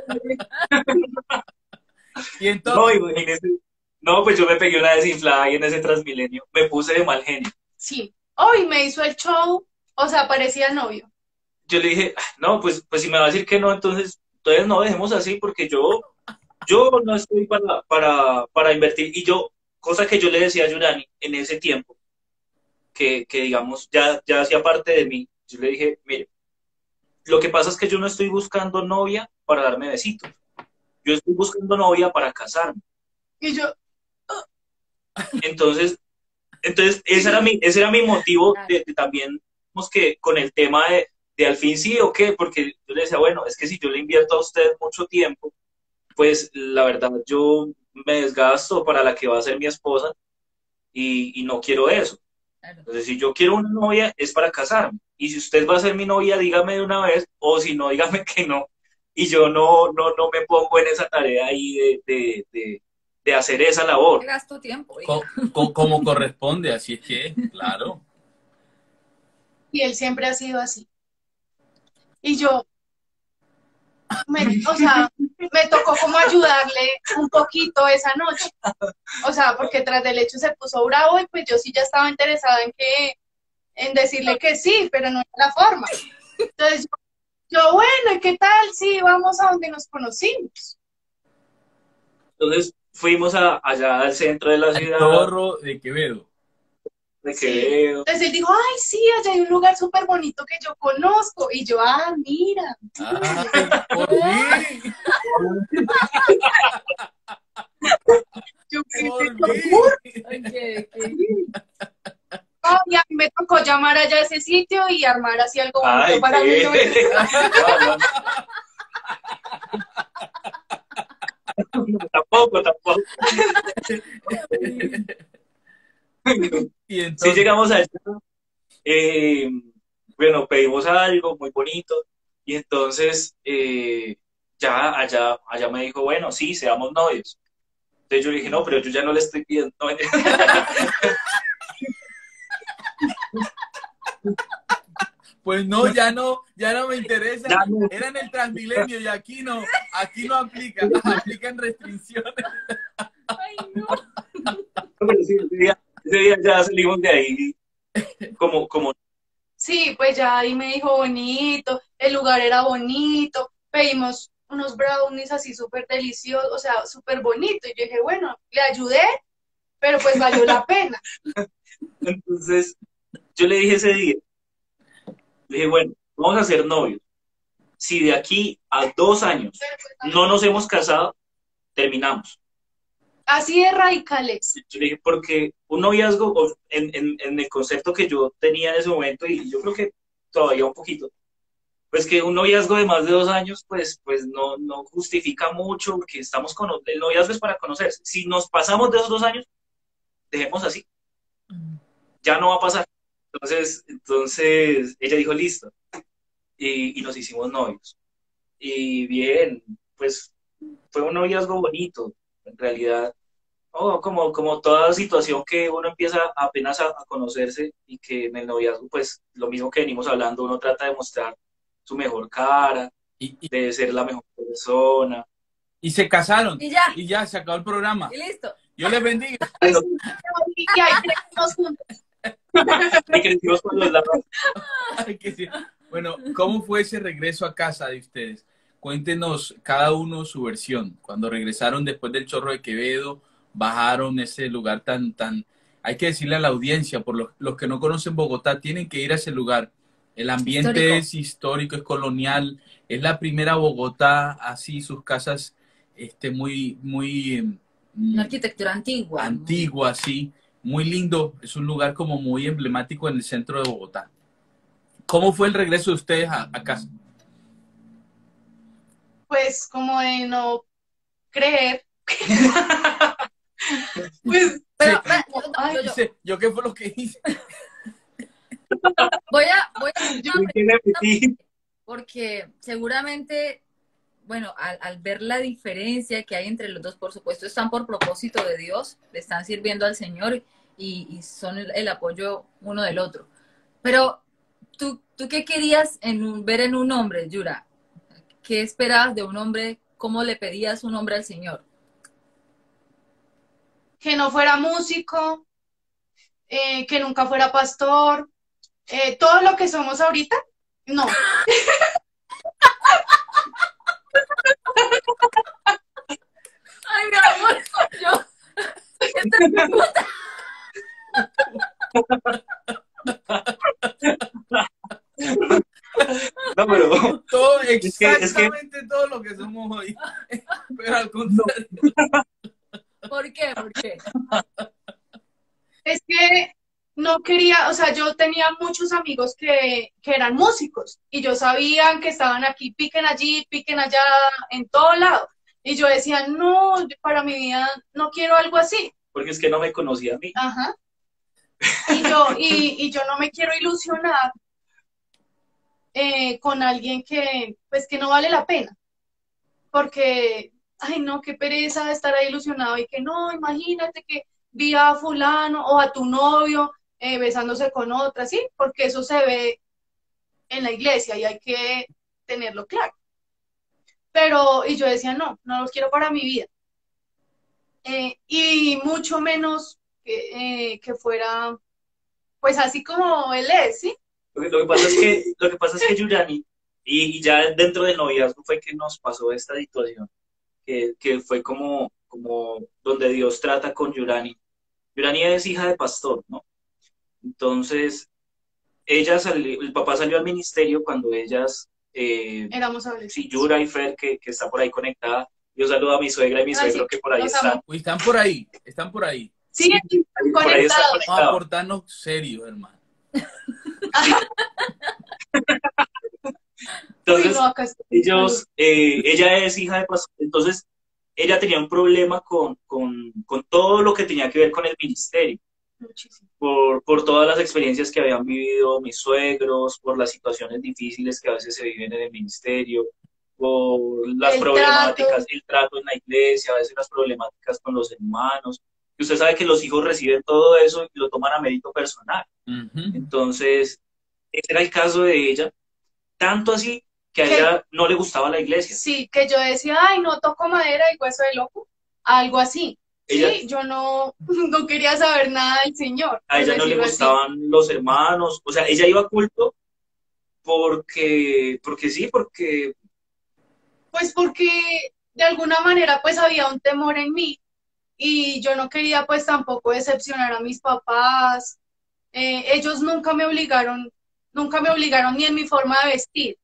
Y entonces... No, pues yo me pegué una desinflada ahí en ese Transmilenio. Me puse de mal genio. Sí. Hoy me hizo el show, o sea, parecía novio. Yo le dije, no, pues si me va a decir que no, entonces no, dejemos así, porque yo no estoy para invertir. Y cosa que yo le decía a Yurani en ese tiempo, que digamos, ya hacía parte de mí, yo le dije, mire, lo que pasa es que yo no estoy buscando novia para darme besitos. Yo estoy buscando novia para casarme. Y yo... Entonces ese era mi motivo de también, digamos, que con el tema de al fin sí o qué, porque yo le decía, bueno, es que si yo le invierto a usted mucho tiempo, pues la verdad yo me desgasto para la que va a ser mi esposa y no quiero eso. Entonces, si yo quiero una novia es para casarme. Y si usted va a ser mi novia, dígame de una vez, o si no, dígame que no. Y yo no me pongo en esa tarea ahí de hacer esa labor. Gasto tiempo. Como corresponde, así es que, claro. y él siempre ha sido así. Y yo, o sea, me tocó como ayudarle un poquito esa noche. O sea, porque tras del hecho se puso bravo y pues yo sí ya estaba interesada en decirle que sí, pero no era la forma. Entonces yo, bueno, ¿y qué tal? Sí, vamos a donde nos conocimos. Entonces fuimos allá al centro de la Al ciudad, Chorro de Quevedo. de Sí. Quevedo. Entonces él dijo, ay, sí, allá hay un lugar súper bonito que yo conozco. Y yo, mira. ¡Ay, por fin! Yo, ¡Por fin! Ok, ok. y a mí me tocó llamar allá a ese sitio y armar así algo bonito Ay, para mí. qué. No, tampoco, tampoco. Y Sí entonces, llegamos allá, bueno, pedimos algo muy bonito y entonces ya allá me dijo, bueno, sí, seamos novios. Entonces yo le dije, no, pero yo ya no le estoy pidiendo. pues no, ya no me interesa. Ya no. Era en el Transmilenio y aquí no aplica, aplican restricciones. Ay, no. Pero sí, ese día ya salimos de ahí como Sí, pues ya ahí me dijo bonito, el lugar era bonito, pedimos unos brownies así súper deliciosos, o sea, súper bonito. Y yo dije, bueno, le ayudé, pero pues valió la pena. entonces yo le dije ese día, le dije, bueno, vamos a ser novios. Si de aquí a 2 años no nos hemos casado, terminamos. Así de radicales. Yo le dije, porque un noviazgo, en el concepto que yo tenía en ese momento, y yo creo que todavía un poquito, pues que un noviazgo de más de 2 años, pues no justifica mucho, porque el noviazgo es para conocerse. Si nos pasamos de esos 2 años, dejemos así, ya no va a pasar. Entonces ella dijo, listo, y nos hicimos novios. Y bien, pues fue un noviazgo bonito, en realidad. Oh, como toda situación que uno empieza apenas a conocerse y que en el noviazgo, pues lo mismo que venimos hablando, uno trata de mostrar su mejor cara, Y, y- de ser la mejor persona. y se casaron. Y ya. Y ya, se acabó el programa. Y listo. Yo les bendiga. Pues, y ahí crecimos juntos. Y crecimos con los lados. Ay, que sí. Bueno, ¿cómo fue ese regreso a casa de ustedes? Cuéntenos cada uno su versión. Cuando regresaron después del Chorro de Quevedo, bajaron ese lugar tan... Hay que decirle a la audiencia, por los que no conocen Bogotá, tienen que ir a ese lugar. El ambiente Histórico. es histórico, es colonial. Es la primera Bogotá, así sus casas muy Una arquitectura antigua. antigua, así. Muy lindo. Es un lugar como muy emblemático en el centro de Bogotá. ¿Cómo fue el regreso de ustedes a casa? Pues como de no creer. Pues, Pero, Sí. ay, ¿Yo qué fue lo que hice? voy a hacer Yo una me quiero repetir. porque seguramente, bueno, al ver la diferencia que hay entre los dos, por supuesto, están por propósito de Dios, le están sirviendo al Señor y son el apoyo uno del otro. Pero, ¿tú qué querías ver en un hombre, Yura? ¿Qué esperabas de un hombre? ¿Cómo le pedías un hombre al Señor? que no fuera músico, que nunca fuera pastor, todo lo que somos ahorita, no. Ay, mi amor, yo... No, pero Todo, es que exactamente todo lo que somos hoy. Pero al contrario. ¿Por qué? ¿Por qué? Es que no quería, o sea, yo tenía muchos amigos que eran músicos y yo sabía que estaban aquí, piquen allí, piquen allá, en todo lado. Y yo decía, no, para mi vida no quiero algo así. porque es que no me conocía a mí. Ajá. Y yo no me quiero ilusionar con alguien pues, que no vale la pena. Porque, ay, no, qué pereza estar ahí ilusionado y que no, imagínate que vi a fulano o a tu novio besándose con otra, ¿sí? Porque eso se ve en la iglesia y hay que tenerlo claro. Y yo decía, no, no los quiero para mi vida. Y mucho menos que fuera, pues así como él es, ¿sí? Lo que pasa es que Yurani, y ya dentro del noviazgo fue que nos pasó esta situación, que fue como donde Dios trata con Yurani. Yurani es hija de pastor, ¿no? Entonces, el papá salió al ministerio cuando ellas, Éramos adolescentes. sí, Yura y Fer, que está por ahí conectada. Yo saludo a mi suegra y mi suegro sí, que por ahí están. Uy, están por ahí, están por ahí. Sí, Por ahí están conectados. Vamos a conectados. portarnos serios, hermano. Entonces, Uy, no, acá estoy. ella es hija de pastor, entonces ella tenía un problema con todo lo que tenía que ver con el ministerio, Muchísimo. por todas las experiencias que habían vivido mis suegros, por las situaciones difíciles que a veces se viven en el ministerio, por las El problemáticas, el trato en la iglesia, a veces las problemáticas con los hermanos. Y usted sabe que los hijos reciben todo eso y lo toman a mérito personal. Ujú. Entonces, ese era el caso de ella, tanto así que a ella no le gustaba la iglesia. Sí, que yo decía, ay, no toco madera y hueso de loco, algo así. Ella- Sí, yo no, no quería saber nada del Señor. A por ella no le decirlo así. gustaban los hermanos, o sea, ella iba a culto porque sí, porque Pues porque de alguna manera pues había un temor en mí y yo no quería pues tampoco decepcionar a mis papás. Ellos nunca me obligaron ni en mi forma de vestir.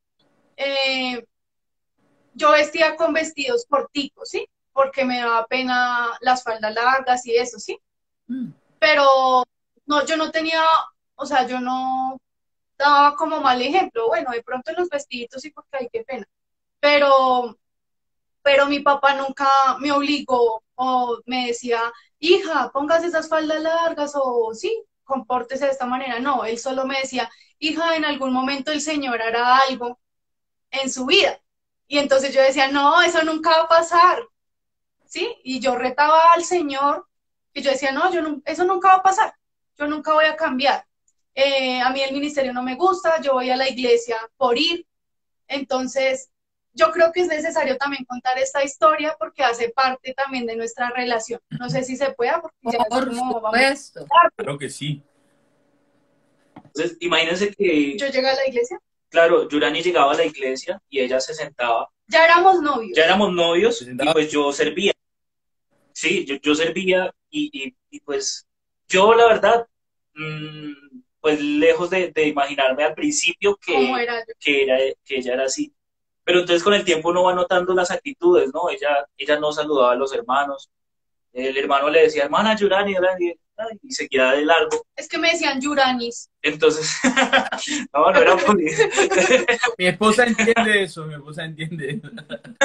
Eh, yo vestía con vestidos corticos, ¿sí? Porque me daba pena las faldas largas y eso, ¿sí? Pero no, yo no tenía, o sea, yo no daba como mal ejemplo. Bueno, de pronto en los vestiditos sí, porque ay, qué pena. Pero, pero mi papá nunca me obligó o me decía, hija, pongas esas faldas largas o sí, compórtese de esta manera. No, él solo me decía, hija, en algún momento el Señor hará algo en su vida. Y entonces yo decía, no, eso nunca va a pasar, ¿sí? Y yo retaba al Señor y yo decía, no, eso nunca va a pasar, yo nunca voy a cambiar. A mí el ministerio no me gusta, yo voy a la iglesia por ir. Entonces, yo creo que es necesario también contar esta historia porque hace parte también de nuestra relación. No sé si se pueda, porque ya es Por como supuesto. Claro que sí. entonces imagínense que, yo llegué a la iglesia, claro, Yurani llegaba a la iglesia y ella se sentaba, ya éramos novios. ya éramos novios Se y sentaba. pues yo servía, sí, yo servía y pues yo la verdad, pues lejos de imaginarme al principio ¿Cómo era yo? que ella era así. Pero entonces con el tiempo uno va notando las actitudes, ¿no? Ella no saludaba a los hermanos. El hermano le decía, hermana Yurani, y seguía de largo. Es que me decían Yuranis. Entonces, no era bonito. Mi esposa entiende eso, mi esposa entiende eso.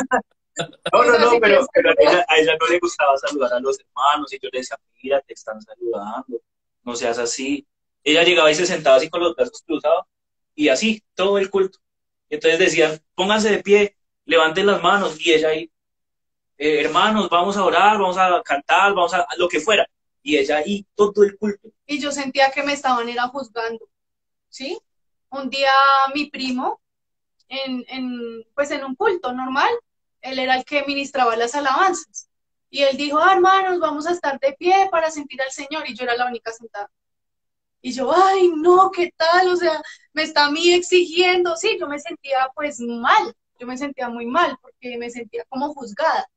No, pero a ella no le gustaba saludar a los hermanos y yo le decía, mira, te están saludando, no seas así. Ella llegaba y se sentaba así con los brazos cruzados y así, todo el culto. Entonces decían, pónganse de pie, levanten las manos y ella ahí, hermanos, vamos a orar, vamos a cantar, vamos a lo que fuera. Y ella ahí, todo el culto. Y yo sentía que me estaban era juzgando, ¿sí? Un día mi primo, pues en un culto normal, él era el que ministraba las alabanzas. Y él dijo, hermanos, vamos a estar de pie para sentir al Señor. Y yo era la única sentada. Y yo, ay, no, ¿qué tal? O sea, me está a mí exigiendo. Sí, yo me sentía pues mal. Yo me sentía muy mal porque me sentía como juzgada.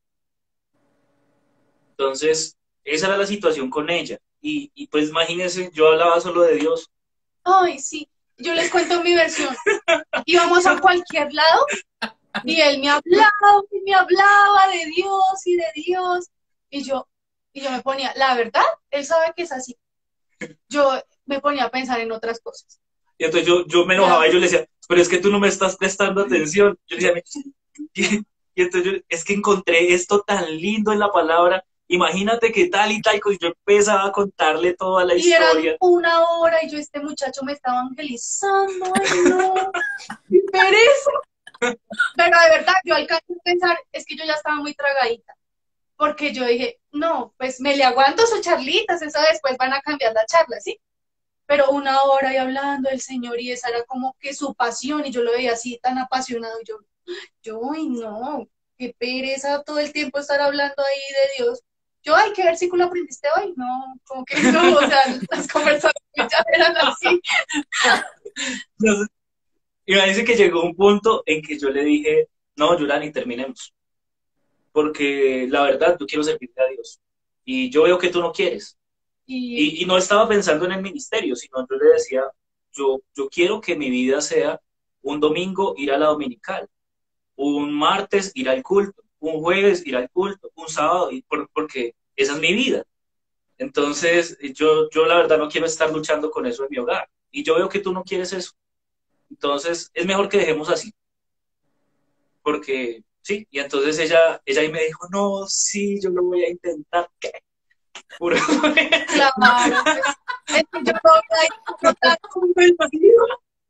Entonces, esa era la situación con ella. Y pues imagínense, yo hablaba solo de Dios. Ay, sí. Yo les cuento mi versión. Íbamos a cualquier lado y él me hablaba de Dios y de Dios. Y yo me ponía, la verdad, él sabe que es así. Yo me ponía a pensar en otras cosas. Y entonces yo me enojaba y yo le decía, pero es que tú no me estás prestando atención. Yo le decía, y entonces es que encontré esto tan lindo en la palabra. Imagínate que tal y tal, y yo empezaba a contarle toda la historia. Eran 1 hora y yo, este muchacho me estaba evangelizando, ay no, qué pereza. Pero de verdad, yo alcancé a pensar, es que yo ya estaba muy tragadita, porque yo dije, no, pues me le aguanto sus charlitas, eso después van a cambiar la charla, ¿sí? pero 1 hora y hablando del Señor y esa era como que su pasión y yo lo veía así tan apasionado y ay no, qué pereza todo el tiempo estar hablando ahí de Dios. Ay, ¿qué versículo aprendiste hoy? No, como que no, o sea, las conversaciones ya eran así. Entonces, imagínense que llegó un punto en que yo le dije, no, Yulani, terminemos, porque la verdad yo quiero servirte a Dios y yo veo que tú no quieres. Y no estaba pensando en el ministerio, sino yo le decía, yo quiero que mi vida sea un domingo ir a la dominical, un martes ir al culto, un jueves ir al culto, un sábado, porque esa es mi vida. Entonces, yo la verdad no quiero estar luchando con eso en mi hogar. Y yo veo que tú no quieres eso. Entonces, es mejor que dejemos así. Porque, sí, y entonces ella ahí me dijo, no, sí, yo lo voy a intentar. ¿Qué? Puro. Claro, pues, es que yo no voy a disfrutar con el marido.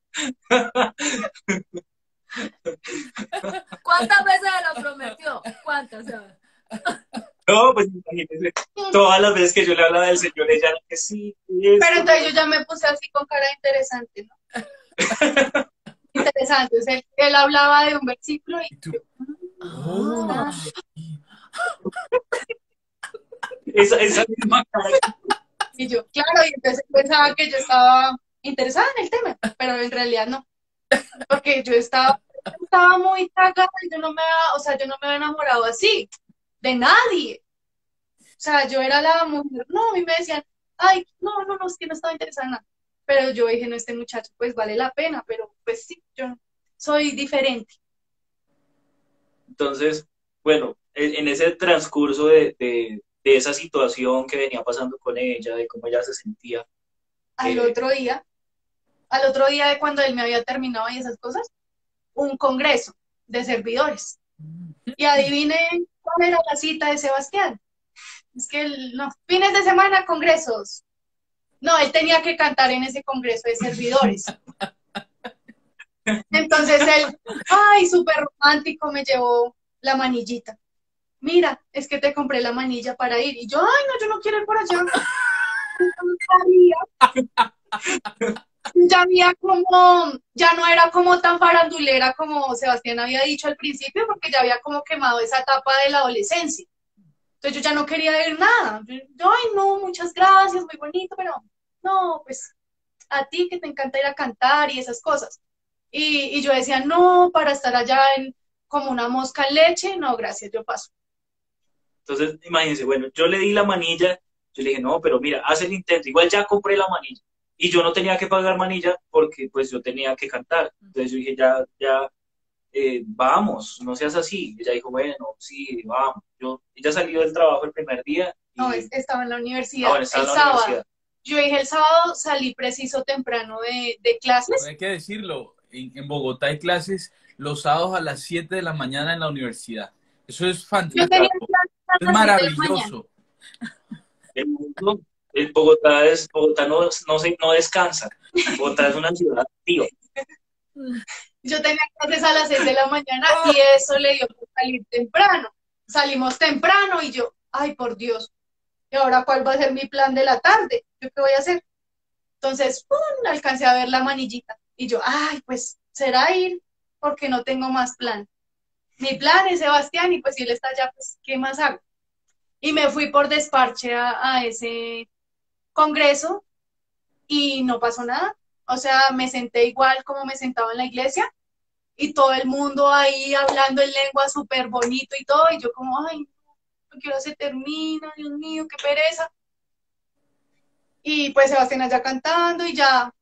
¿Cuántas veces se lo prometió? ¿Cuántas? No, pues imagínense, todas las veces que yo le hablaba del Señor, ella era que sí. Pero entonces yo ya me puse así con cara interesante, ¿no? Interesante, o sea, él hablaba de un versículo y tú, esa misma cara. y yo, claro, y entonces pensaba que yo estaba interesada en el tema, pero en realidad no, porque yo estaba muy cagada y yo no me había enamorado así, de nadie. O sea, yo era la mujer, no, a mí me decían, ay, no, es que no estaba interesada en nada. Pero yo dije, no, este muchacho pues vale la pena, pero pues sí, yo soy diferente. Entonces, bueno, en ese transcurso de esa situación que venía pasando con ella, de cómo ella se sentía. Al otro día de cuando él me había terminado y esas cosas, un congreso de servidores. Y adivinen cuál era la cita de Sebastián. Es que no, fines de semana, congresos. No, él tenía que cantar en ese congreso de servidores. Entonces él, ay, súper romántico, me llevó la manillita. Mira, es que te compré la manilla para ir. Y yo, ay, no, yo no quiero ir por allá. Ya no era como tan farandulera como Sebastián había dicho al principio, porque ya había como quemado esa etapa de la adolescencia. Entonces yo ya no quería ir nada. Yo, ay, no, muchas gracias, muy bonito, pero no, pues a ti que te encanta ir a cantar y esas cosas. Y yo decía, no, para estar allá como una mosca en leche, no, gracias, yo paso. Entonces, imagínense, bueno, yo le di la manilla, yo le dije, no, pero mira, haz el intento, igual ya compré la manilla. Y yo no tenía que pagar manilla porque pues yo tenía que cantar. Entonces yo dije, vamos, no seas así. Ella dijo, bueno, sí, vamos. Ella salió del trabajo el primer día. No, estaba en la universidad. Bueno, estaba en la universidad. Yo dije el sábado, salí preciso temprano de clases. Hay que decirlo, en Bogotá hay clases los sábados a las 7 de la mañana en la universidad. Eso es fantástico, es maravilloso. Bogotá no descansa. Bogotá es una ciudad activa. Yo tenía clases a las 6 de la mañana y eso le dio por salir temprano. Salimos temprano y yo, ay, por Dios, ¿y ahora cuál va a ser mi plan de la tarde? ¿Yo qué voy a hacer? Entonces, ¡pum!, alcancé a ver la manillita. Y yo, ay, pues, será ir, porque no tengo más plan. Mi plan es Sebastián, y pues si él está allá, pues, ¿qué más hago? Y me fui por desparche a ese congreso y no pasó nada. O sea, me senté igual como me sentaba en la iglesia y todo el mundo ahí hablando en lengua súper bonito y todo. Y yo como, ay, no quiero se termina, Dios mío, qué pereza. Y pues Sebastián allá cantando y ya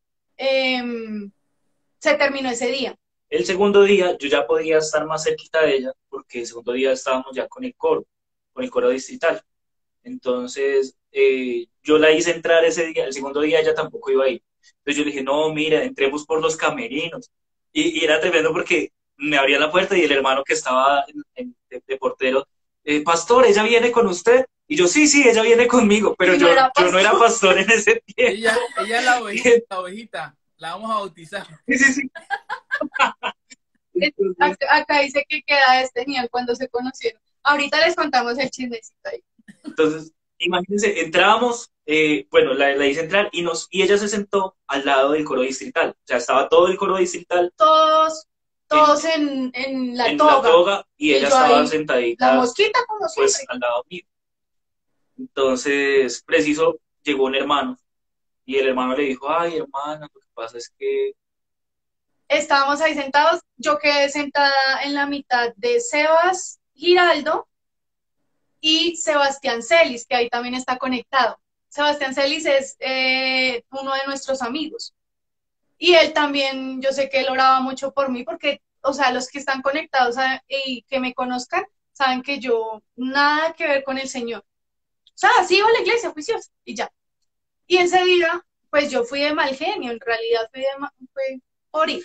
se terminó ese día. El segundo día yo ya podía estar más cerquita de ella porque el segundo día estábamos ya con el coro distrital. Entonces yo la hice entrar ese día, el segundo día ella tampoco iba a ir. Entonces yo le dije, no, mira, entremos por los camerinos. Y era tremendo porque me abría la puerta y el hermano que estaba de portero, pastor, ¿ella viene con usted? Y yo, sí, ella viene conmigo, pero yo no era pastor en ese tiempo. Ella es la ovejita, la vamos a bautizar. Sí. Entonces, acá dice que qué edades tenían cuando se conocieron. Ahorita les contamos el chismecito ahí. Entonces, imagínense, entrábamos, bueno, la hice entrar y ella se sentó al lado del coro distrital. O sea, estaba todo el coro distrital Todos en la en toga. la toga y ella yo estaba ahí, sentadita la mosquita como pues siempre. al lado mío. Entonces, preciso, llegó un hermano y el hermano le dijo, ay, hermana, lo que pasa es que... Estábamos ahí sentados, yo quedé sentada en la mitad de Sebas Giraldo y Sebastián Celis, que ahí también está conectado. Sebastián Celis es uno de nuestros amigos. Y él también, yo sé que él oraba mucho por mí, porque, o sea, los que están conectados y que me conozcan, saben que yo nada que ver con el Señor. O sea, sí iba a la iglesia, juiciosa, y ya. Y ese día, pues yo fui de mal genio, en realidad fue por ir.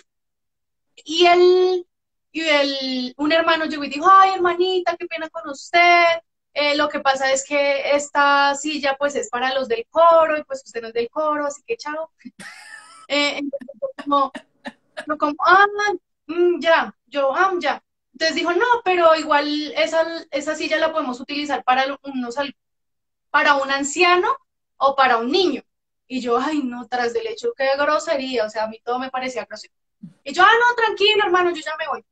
Un hermano llegó y dijo, ay, hermanita, qué pena con usted. Lo que pasa es que esta silla, pues, es para los del coro, y pues usted no es del coro, así que chao. Entonces, ya, ya. Entonces dijo, no, pero igual esa silla la podemos utilizar para un anciano o para un niño. Y yo, ay, no, tras del hecho, qué grosería, o sea, a mí todo me parecía grosero. Y yo, no, tranquilo, hermano, yo ya me voy.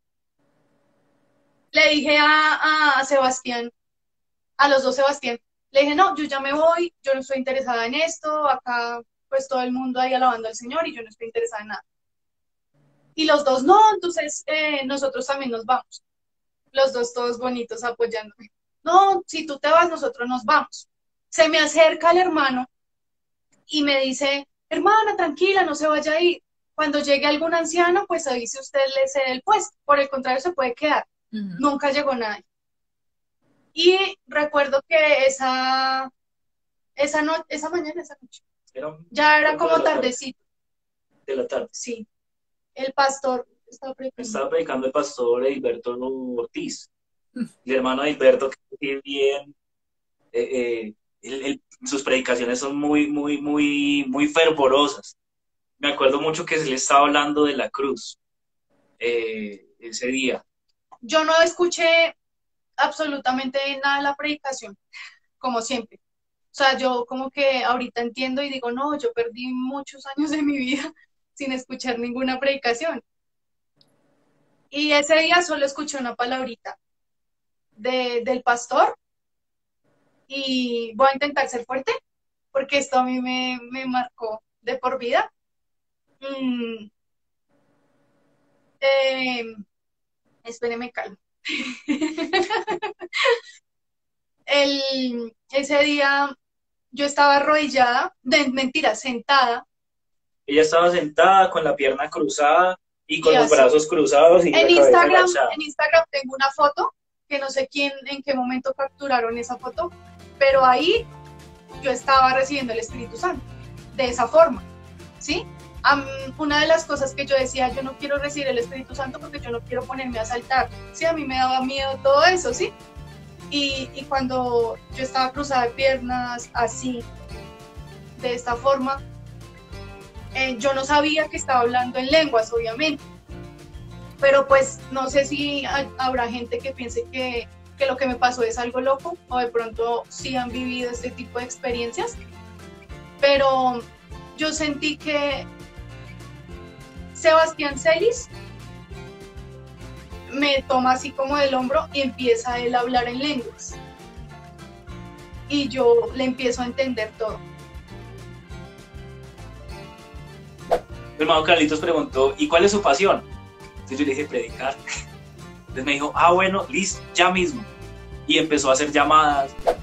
Le dije a Sebastián, a los dos Sebastián, le dije, no, yo ya me voy, yo no estoy interesada en esto, acá pues todo el mundo ahí alabando al Señor y yo no estoy interesada en nada. Y los dos, no, entonces nosotros también nos vamos. Los dos todos bonitos apoyándome. No, si tú te vas, nosotros nos vamos. Se me acerca el hermano y me dice, hermana, tranquila, no se vaya a ir. Cuando llegue algún anciano, pues ahí si usted le cede el puesto. Por el contrario, se puede quedar. Nunca llegó nadie. Y recuerdo que esa noche, ya era como tardecito. De la tarde. Sí. El pastor estaba predicando el pastor Edilberto Ortiz. El hermano Edilberto, que bien, sus predicaciones son muy, muy, muy, muy fervorosas. Me acuerdo mucho que se le estaba hablando de la cruz ese día. Yo no escuché absolutamente nada de la predicación, como siempre. O sea, yo como que ahorita entiendo y digo, no, yo perdí muchos años de mi vida sin escuchar ninguna predicación. Y ese día solo escuché una palabrita del pastor y voy a intentar ser fuerte porque esto a mí me marcó de por vida. Espéreme, calma. Ese día yo estaba arrodillada, sentada. Ella estaba sentada con la pierna cruzada y con los brazos cruzados. Y en Instagram tengo una foto que no sé en qué momento capturaron esa foto, pero ahí yo estaba recibiendo el Espíritu Santo de esa forma, ¿sí? Una de las cosas que yo decía, yo no quiero recibir el Espíritu Santo porque yo no quiero ponerme a saltar, ¿sí? A mí me daba miedo todo eso, ¿sí? Y cuando yo estaba cruzada de piernas así, de esta forma, yo no sabía que estaba hablando en lenguas, obviamente, pero pues no sé si habrá gente que piense que lo que me pasó es algo loco, o de pronto sí han vivido este tipo de experiencias, pero yo sentí que Sebastián Celis me toma así como del hombro y empieza él a hablar en lenguas. Y yo le empiezo a entender todo. Mi hermano Carlitos preguntó, ¿y cuál es su pasión? Entonces yo le dije, predicar. Entonces me dijo, bueno, listo, ya mismo. Y empezó a hacer llamadas